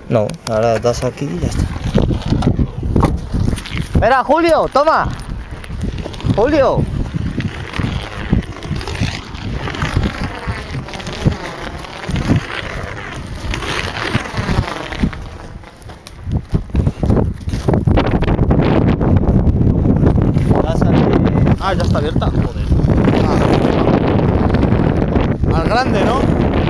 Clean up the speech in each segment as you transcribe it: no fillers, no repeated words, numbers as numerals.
No, ahora das aquí y ya está. Espera, Julio, toma. Julio. Ah, ya está abierta. Joder. Al grande, ¿no?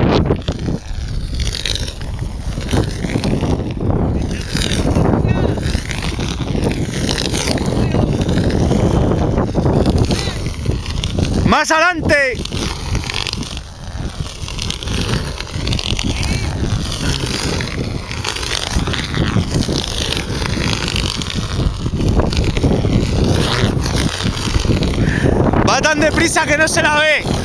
¡Más adelante! Va tan deprisa que no se la ve.